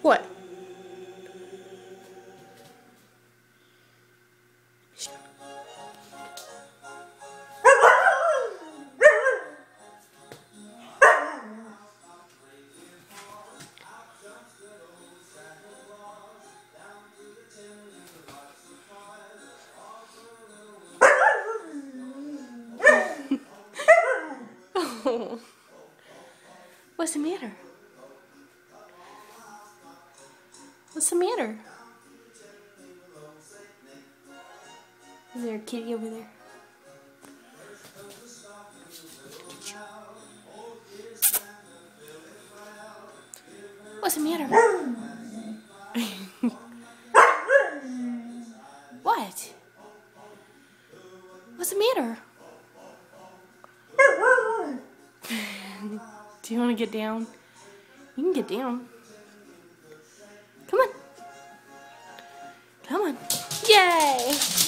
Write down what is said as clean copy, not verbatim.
What? What's the matter? What's the matter? Is there a kitty over there? What's the matter? What? What's the matter? Do you want to get down? You can get down. Come on. Come on. Yay!